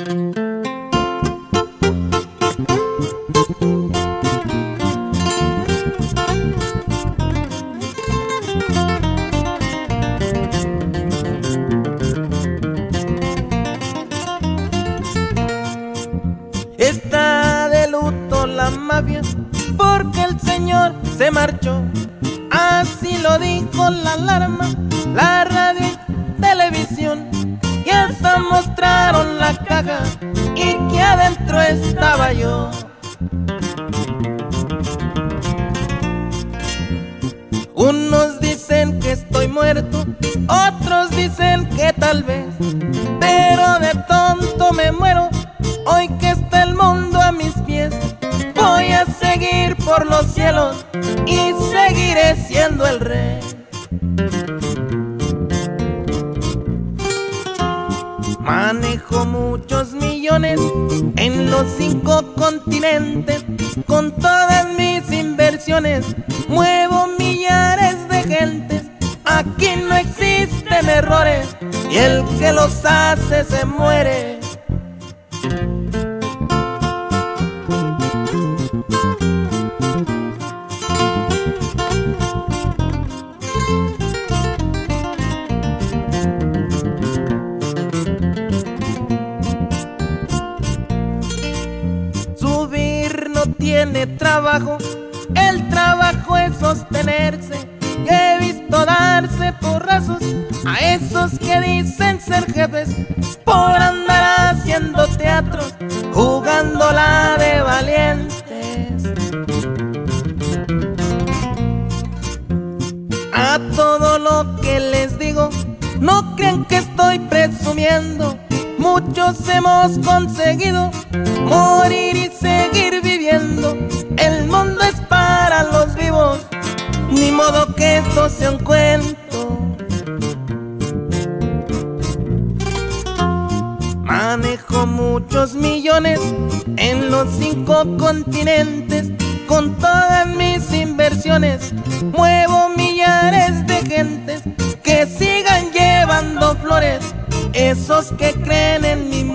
Está de luto la mafia porque el señor se marchó. Así lo dijo la alarma, la radio y televisión, y hasta mostraron la caja y que adentro estaba yo. Unos dicen que estoy muerto, otros dicen que tal vez, pero de tonto me muero hoy que está el mundo a mis pies. Voy a seguir por los cielos y seguiré siendo el rey. Manejo muchos millones en los 5 continentes. Con todas mis inversiones muevo millares de gentes. Aquí no existen errores y el que los hace se muere. Tiene trabajo, el trabajo es sostenerse. He visto darse porrazos a esos que dicen ser jefes por andar haciendo teatro, jugándola de valientes. A todo lo que les digo, no crean que estoy presumiendo. Muchos hemos conseguido morir y seguir viviendo. El mundo es para los vivos, ni modo que esto sea un cuento. Manejo muchos millones en los 5 continentes. Con todas mis inversiones muevo millares de gentes. Que sigan llevando flores esos que creen en mi